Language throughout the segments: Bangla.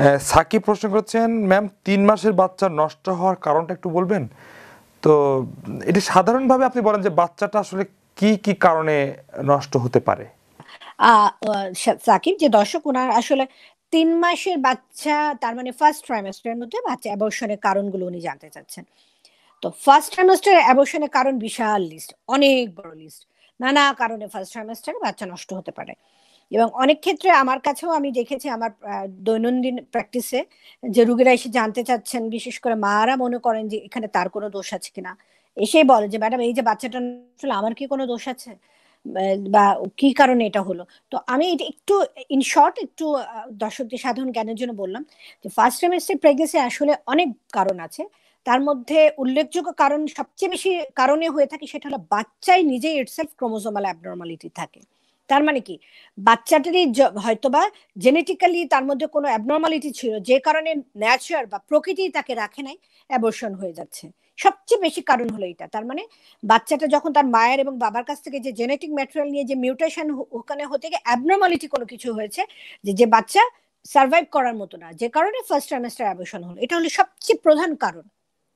সাকিব প্রশ্ন করছেন, ম্যাম ৩ মাসের বাচ্চা নষ্ট হওয়ার কারণটা একটু বলবেন? তো এটি সাধারণভাবে আপনি বলেন যে বাচ্চাটা আসলে কি কি কারণে নষ্ট হতে পারে? সাকিব যে দর্শক, ওনার আসলে 3 মাসের বাচ্চা, তার মানে ফার্স্ট ট্রাইমেস্টারের মধ্যে বাচ্চা অ্যাবর্শনের কারণগুলো উনি জানতে চাচ্ছেন। তো ফার্স্ট ট্রাইমেস্টার অ্যাবর্শনের কারণ বিশাল লিস্ট, অনেক বড় লিস্ট। নানা কারণে ফার্স্ট ট্রাইমেস্টারে বাচ্চা নষ্ট হতে পারে। এবং অনেক ক্ষেত্রে আমার কাছেও আমি দেখেছি, আমার দৈনন্দিন প্র্যাকটিসে, যে রুগীরা এসে জানতে চাচ্ছেন, বিশেষ করে মারা মনে করেন যে এখানে তার কোনো দোষ আছে কিনা। এসেই বলে যে ম্যাডাম, এই যে বাচ্চাটা আসলে আমার কি কোনো দোষ আছে, বা কি কারণে এটা হলো। তো আমি এটা একটু ইন শর্ট একটু দর্শকদের সাধারণ জ্ঞানের জন্য বললাম যে ফার্স্ট ট্রাইমেস্টার প্রেগনেন্সি আসলে অনেক কারণ আছে। তার মধ্যে উল্লেখযোগ্য কারণ, সবচেয়ে বেশি কারণে হয়ে থাকে, সেটা হলো বাচ্চাই নিজেই ইটসেলফ ক্রোমোজোমাল অ্যাবনর্মালিটি থাকে। তার মানে কি, বাচ্চাটারই হয়তোবা জেনেটিক্যালি তার মধ্যে কোনো অ্যাবনর্মালিটি ছিল, যে কারণে ন্যাচার বা প্রকৃতি তাকে রাখে নাই, অ্যাবর্শন হয়ে যাচ্ছে। সবচেয়ে বেশি কারণ হলো এটা। তার মানে বাচ্চাটা যখন তার মায়ের এবং বাবার কাছ থেকে যে জেনেটিক ম্যাটেরিয়াল নিয়ে যে মিউটেশন ওখানে হতে গিয়ে অ্যাবনর্মালিটি কোনো কিছু হয়েছে, যে বাচ্চা সার্ভাইভ করার মতো না, যে কারণে ফার্স্ট ট্রাইমেস্টার অ্যাবর্শন হলো। এটা হলো সবচেয়ে প্রধান কারণ।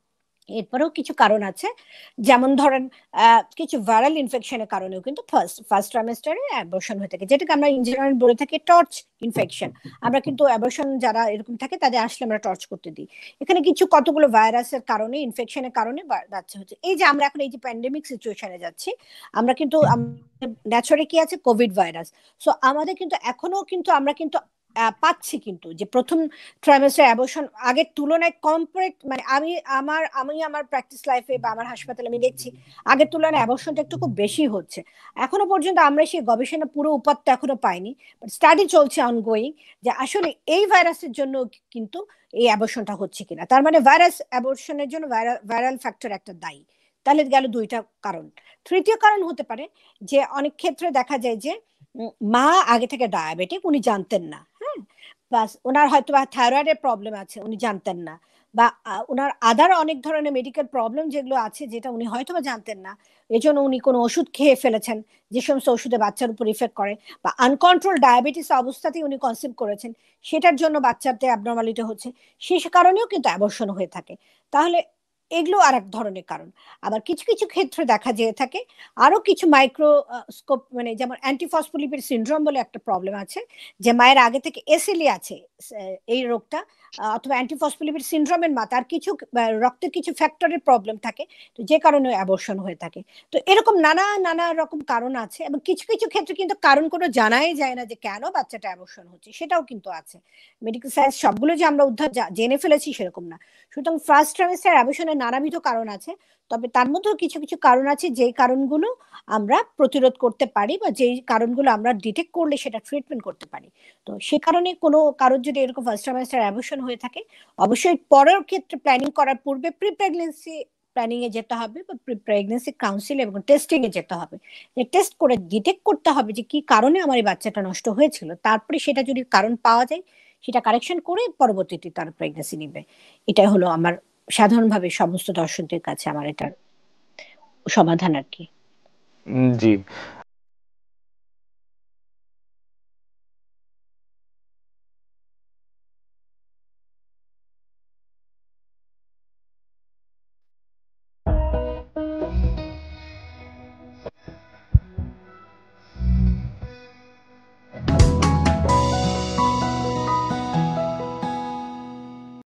এরপরেও কিছু কারণ আছে, যেমন ধরেন কিছু ভাইরাল ইনফেকশনের কারণেও কিন্তু ফার্স্ট ট্রাইমেস্টারে অ্যাবর্শন হয়ে থাকে, যেটাকে আমরা ইন বলে থাকি টর্চ ইনফেকশন। আমরা কিন্তু অ্যাবর্শন যারা এরকম থাকে তাদের আসলে আমরা টর্চ করতে দিই। এখানে কিছু কতগুলো ভাইরাসের কারণে, ইনফেকশনের কারণে বাচ্চা হচ্ছে। এই যে আমরা এখন এই যে প্যান্ডেমিক সিচুয়েশনে যাচ্ছি, আমরা কিন্তু ন্যাচারে কি আছে, কোভিড ভাইরাস। সো আমাদের কিন্তু এখনো কিন্তু আমরা কিন্তু পাচ্ছি কিন্তু, যে প্রথম ট্রাইমেস্টার অ্যাবর্শন আগের তুলনায় কম্পারেট, মানে আমি আমার প্র্যাকটিস লাইফে বা আমার হাসপাতালে আমি দেখছি আগের তুলনায় অ্যাবর্শনটা একটু খুব বেশি হচ্ছে। এখনো পর্যন্ত আমরা সেই গবেষণা পুরো উপাত্ত এখনো পাইনি, বাট স্টাডি চলছে অনগোয়িং, যে আসলে এই ভাইরাসের জন্য কিন্তু এই অ্যাবর্শনটা হচ্ছে কিনা। তার মানে ভাইরাস অ্যাবর্শনের জন্য ভাইরাল ফ্যাক্টর একটা দায়ী। তাহলে গেল দুইটা কারণ। তৃতীয় কারণ হতে পারে যে অনেক ক্ষেত্রে দেখা যায় যে মা আগে থেকে ডায়াবেটিক, উনি জানতেন না। হ্যাঁ, বাস ওনার হয়তো বা থাইরয়েডের প্রবলেম আছে, উনি জানতেন না। বা ওনার আদার অনেক ধরনের মেডিকেল প্রবলেম যেগুলো আছে, যেটা উনি হয়তো বা জানতেন না। এজন্য উনি কোনো ওষুধ খেয়ে ফেলেছেন, যে সমস্ত ওষুধে বাচ্চার উপর ইফেক্ট করে, বা আনকন্ট্রোল ডায়াবেটিস অবস্থাতেই উনি কনসিভ করেছেন, সেটার জন্য বাচ্চাতে অ্যাবনর্মালিটি হচ্ছে। সেই কারণেও কিন্তু অ্যাবর্শন হয়ে থাকে। তাহলে এগুলো আর এক ধরনের কারণ। আবার কিছু কিছু ক্ষেত্রে দেখা যেয়ে থাকে আরো কিছু মাইক্রোস্কোপ, মানে যেমন অ্যান্টিফসফোলিপিড সিনড্রোম বলে একটা প্রবলেম আছে, যে মায়ের আগে থেকে এসএলই আছে এই রোগটা, অথবা অ্যান্টিফসফোলিপিড সিনড্রোমের মা তার কিছু রক্তের কিছু ফ্যাক্টরের প্রবলেম থাকে, তো যে কারণে অ্যাবর্শন হয়ে থাকে। তো এরকম নানা নানা রকম কারণ আছে, এবং কিছু কিছু ক্ষেত্রে কিন্তু কারণ কোনো জানাই যায় না, যে কেন বাচ্চাটা অ্যাবর্শন হচ্ছে, সেটাও কিন্তু আছে। মেডিকেল সায়েন্স সবগুলো যে আমরা উদ্ধার জেনে ফেলেছি সেরকম না। সুতরাং ফার্স্ট ট্রাইমেস্টার অ্যাবর্শনের নানাবিধ কারণ আছে। তবে তার মধ্যেও কিছু কিছু কারণ আছে, যেই কারণগুলো আমরা প্রতিরোধ করতে পারি, বা যেই কারণগুলো আমরা ডিটেক্ট করলে সেটা ট্রিটমেন্ট করতে পারি। তো সে কারণে কোনো কারোর যদি এরকম ফার্স্ট ট্রাইমেস্টার অ্যাবর্শন হয়ে থাকে, অবশ্যই পরের ক্ষেত্রে প্ল্যানিং করার পূর্বে প্রি প্রেগন্যান্সি প্ল্যানিং এ যেতে হবে, বা প্রি প্রেগন্যান্সি কাউন্সিল এবং টেস্টিং এ যেতে হবে। যে টেস্ট করে ডিটেক্ট করতে হবে যে কি কারণে আমার এই বাচ্চাটা নষ্ট হয়েছিল, তারপরে সেটা যদি কারণ পাওয়া যায়, সেটা কারেকশন করে পরবর্তীতে তার প্রেগন্যান্সি নিবে। এটাই হলো আমার সাধারণভাবে সমস্ত দর্শকদের কাছে আমার এটার সমাধান আর কি। জি।